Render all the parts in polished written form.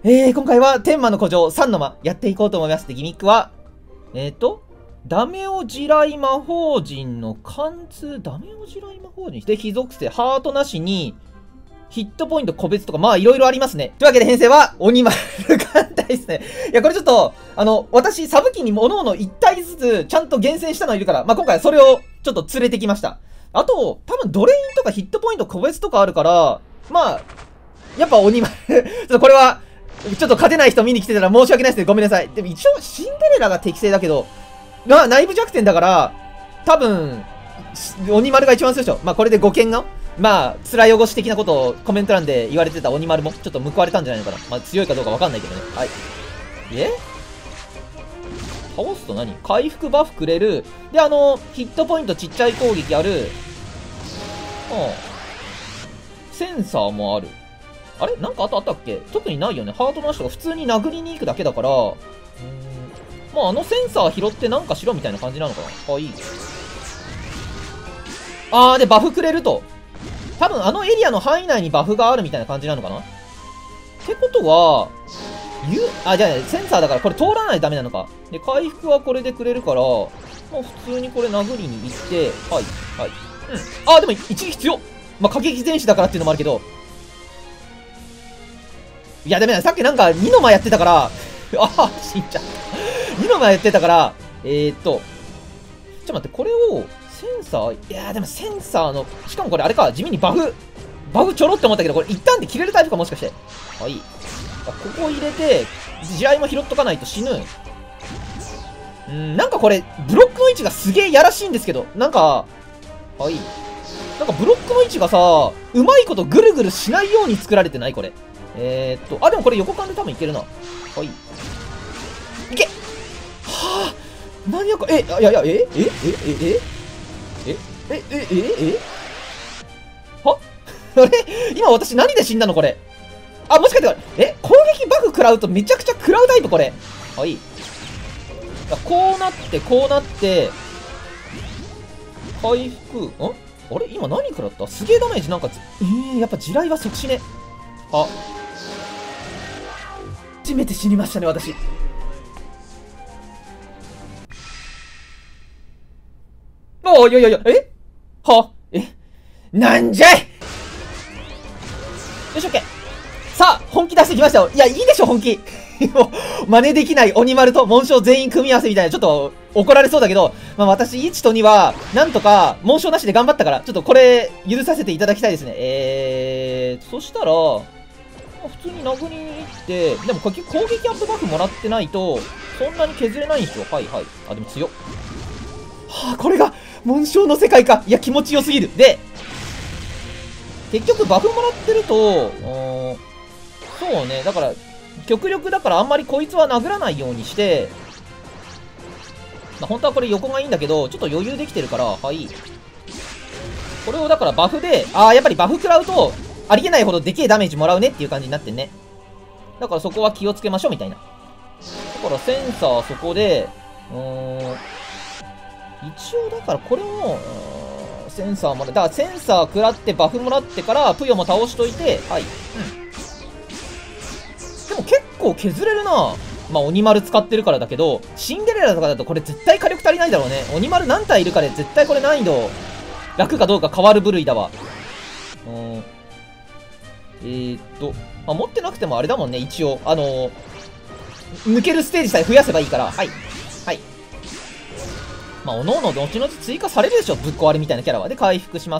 今回は天魔の古城3の間やっていこうと思います。で、ギミックは、ダメオ地雷魔法陣の貫通、ダメオ地雷魔法陣で、非属性、ハートなしに、ヒットポイント個別とか、まあいろいろありますね。というわけで編成は、鬼丸艦隊ですね。いや、これちょっと、私、サブ機に各々1体ずつ、ちゃんと厳選したのいるから、まあ今回はそれをちょっと連れてきました。あと、多分ドレインとかヒットポイント個別とかあるから、まあ、やっぱ鬼丸ちょっとこれは、ちょっと勝てない人見に来てたら申し訳ないですね。ごめんなさい。でも一応、シンデレラが適正だけど、まあ、内部弱点だから、多分、鬼丸が一番強いでしょ。まあ、これで5件が、まあ、面汚し的なことをコメント欄で言われてた鬼丸も、ちょっと報われたんじゃないのかな。まあ、強いかどうかわかんないけどね。はい。倒すと何？回復バフくれる。で、ヒットポイントちっちゃい攻撃ある。センサーもある。あれなんかあったっけ？特にないよね。ハートの足とか普通に殴りに行くだけだから、まあ、センサー拾ってなんかしろみたいな感じなのかな。はい。で、バフくれると。多分エリアの範囲内にバフがあるみたいな感じなのかな。ってことは、じゃあ、センサーだからこれ通らないとダメなのか。で、回復はこれでくれるから、もう普通にこれ殴りに行って、はい、はい。でも一撃必要。まあ、過激戦士だからっていうのもあるけど、いや、ダメだ。さっきなんか2の間やってたから、死んじゃった。2の間やってたから、ちょっと待って、これを、センサー、いやでもセンサーの、しかもこれあれか、地味にバフちょろって思ったけど、これ一旦で切れるタイプかもしかして。はい。ここ入れて、地雷も拾っとかないと死ぬ。なんかこれ、ブロックの位置がすげえやらしいんですけど、なんか、はい。なんかブロックの位置がさ、うまいことぐるぐるしないように作られてないこれ。でもこれ横間で多分いけるな。はい。いけ！はぁ、何やか、はあれ今私何で死んだのこれ。もしかしてこれ、攻撃バフ食らうとめちゃくちゃ食らうタイプこれ。はい。こうなって、回復、あれ今何食らった？すげえダメージなんかやっぱ地雷は即死ね。初めて死にましたね、私。なんじゃい！よし、オッケー。さあ、本気出してきましたよ。いや、いいでしょ、本気。もう、真似できない鬼丸と紋章全員組み合わせみたいな、ちょっと怒られそうだけど、まあ私、1と2は、なんとか、紋章なしで頑張ったから、ちょっとこれ、許させていただきたいですね。そしたら、普通に殴りに行って、でも攻撃アップバフもらってないと、そんなに削れないんですよ。はいはい。でも強っ。これが、紋章の世界か。いや、気持ちよすぎる。で、結局バフもらってると、そうね、だから、極力だからあんまりこいつは殴らないようにして、まあ、本当はこれ横がいいんだけど、ちょっと余裕できてるから、はい。これをだからバフで、やっぱりバフ食らうと、ありげないほどでけえダメージもらうねっていう感じになってんね。だからそこは気をつけましょうみたいな。だからセンサーそこで、一応だからこれも、センサーまで、だからセンサー食らってバフもらってから、プヨも倒しといて、はい。でも結構削れるな。まあ鬼丸使ってるからだけど、シンデレラとかだとこれ絶対火力足りないだろうね。鬼丸何体いるかで絶対これ難易度、楽かどうか変わる部類だわ。まあ、持ってなくてもあれだもんね、一応。抜けるステージさえ増やせばいいから、はい。はい。まあ、おのおの後々追加されるでしょ、ぶっ壊れみたいなキャラは。で、回復します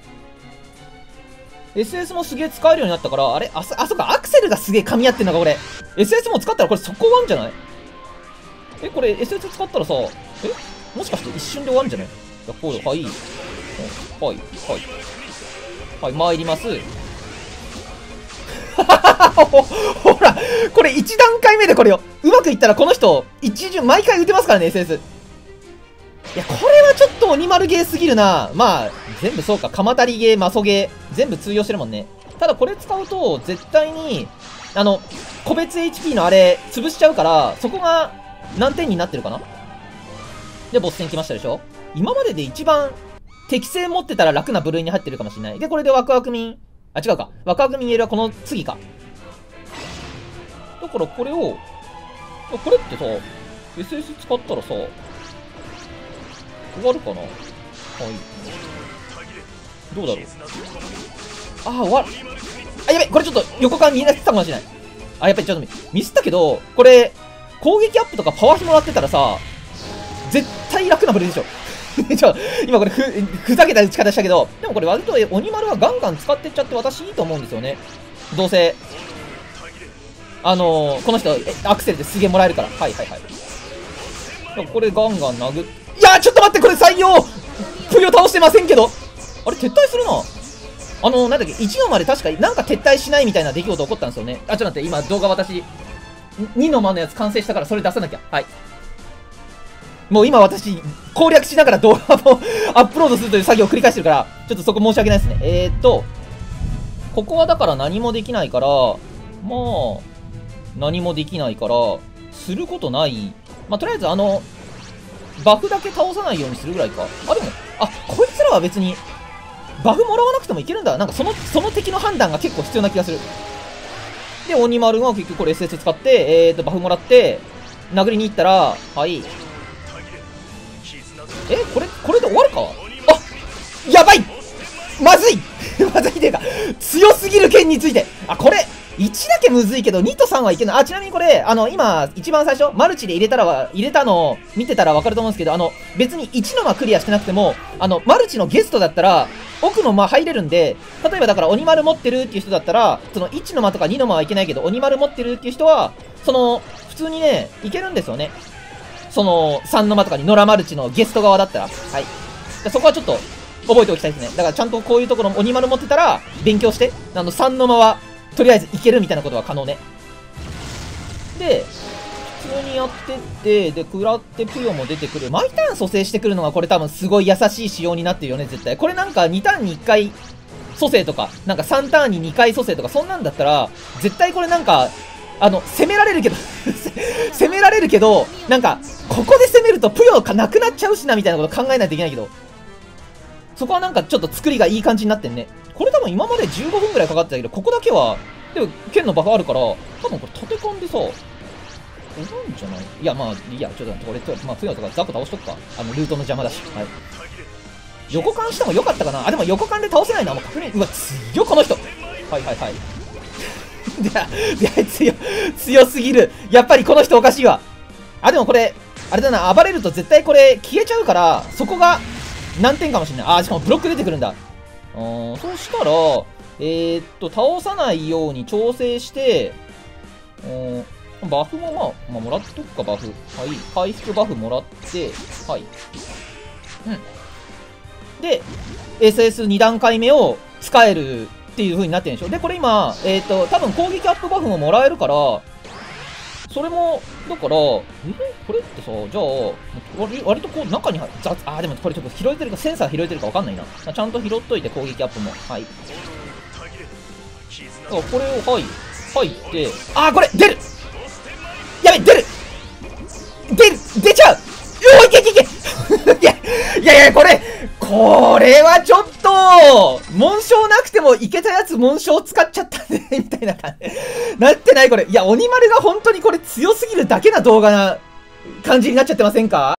。SS もすげえ使えるようになったから、あれそっか、アクセルがすげえ噛み合ってんのか、これ。SS も使ったらこれ速攻終わんじゃない？これ SS 使ったらさ、もしかして一瞬で終わるんじゃない？こうだ、はい。はい、はい。はい、参ります。ほら、これ1段階目でこれよ。うまくいったらこの人、毎回打てますからね、SS。いや、これはちょっと鬼丸ゲーすぎるな。まあ、全部そうか。鎌足りゲー、マソゲー、全部通用してるもんね。ただこれ使うと、絶対に、個別 HP のあれ、潰しちゃうから、そこが何点になってるかな？で、ボス戦来ましたでしょ？今までで一番、適性持ってたら楽な部類に入ってるかもしれない。で、これでワクワク民、違うか。ワクワク民エルはこの次か。 だからこれを、これってさ、SS 使ったらさ、終わるかな。はい。どうだろう。ああ、終わる。あ、やべ、これちょっと横間見えなってたかもしれない。あ、やっぱりちょっとミスったけど、これ、攻撃アップとかパワーヒもらってたらさ、絶対楽なプレイでしょ。今これふざけた打ち方したけど、でもこれ割と鬼丸はガンガン使ってっちゃって私いいと思うんですよね。どうせ、この人、アクセルですげえもらえるから。はいはいはい。これガンガン殴っ、いやーちょっと待って、これ採用プリを倒してませんけど、あれ撤退するな。なんだっけ、1の間で確かなんか撤退しないみたいな出来事起こったんですよね。あ、ちょっと待って、今動画私、2の間のやつ完成したからそれ出さなきゃ。はい。もう今私、攻略しながら動画をアップロードするという作業を繰り返してるから、ちょっとそこ申し訳ないですね。ここはだから何もできないから、まあ、何もできないから、することない。まあ、とりあえずバフだけ倒さないようにするぐらいか。あ、でも、こいつらは別に、バフもらわなくてもいけるんだ。なんかその敵の判断が結構必要な気がする。で、鬼丸が結局これ SS 使って、バフもらって、殴りに行ったら、はい。これで終わるか。あ、やばい、まずいまずいっていうか、強すぎる剣について。これ、1だけむずいけど、2と3はいけない。ちなみにこれ、今、一番最初、マルチで入れたのを見てたらわかると思うんですけど、別に1の間クリアしてなくても、マルチのゲストだったら、奥の間入れるんで、例えばだから鬼丸持ってるっていう人だったら、その1の間とか2の間はいけないけど、鬼丸持ってるっていう人は、普通にね、いけるんですよね。3の間とかに野良マルチのゲスト側だったら。はい。そこはちょっと、覚えておきたいですね。だからちゃんとこういうところ鬼丸持ってたら、勉強して、3の間は、とりあえずいけるみたいなことは可能ね。で、普通にやってって、で、食らってぷよも出てくる。毎ターン蘇生してくるのがこれ多分すごい優しい仕様になってるよね、絶対。これなんか2ターンに1回蘇生とか、なんか3ターンに2回蘇生とか、そんなんだったら、絶対これなんか、攻められるけど攻められるけど、なんか、ここで攻めるとぷよがなくなっちゃうしな、みたいなこと考えないといけないけど、そこはなんかちょっと作りがいい感じになってんね。これ多分今まで15分くらいかかってたけど、ここだけは、でも剣のバフあるから、多分これ立て込んでさ、終わるんじゃない？いや、まあ、いや、ちょっと待って、これ、まあ、プヨとかザコ倒しとくか。ルートの邪魔だし。はい。横間してもよかったかな。でも横間で倒せないな。もう確認。うわ、強っ、この人。はいはいはい。強すぎる。やっぱりこの人おかしいわ。でもこれ、あれだな、暴れると絶対これ消えちゃうから、そこが難点かもしれない。しかもブロック出てくるんだ。そしたら、倒さないように調整して、バフもまあ、もらっとくか、バフ。はい。回復バフもらって、はい。で、SS2 段階目を使えるっていう風になってるんでしょ。で、これ今、多分攻撃アップバフももらえるから、それも、だから、これってさ、じゃあ、割とこう中にでもこれちょっと拾えてるか、センサー拾えてるかわかんないな。ちゃんと拾っといて攻撃アップも。はい。だからこれを、はい。入って、これ出る、やべ、出ちゃう、いけいや、これはちょっと、紋章なくてもいけたやつ紋章使っちゃったね、みたいな感じ。なってないこれ。いや、鬼丸が本当にこれ強すぎるだけな動画な感じになっちゃってませんか？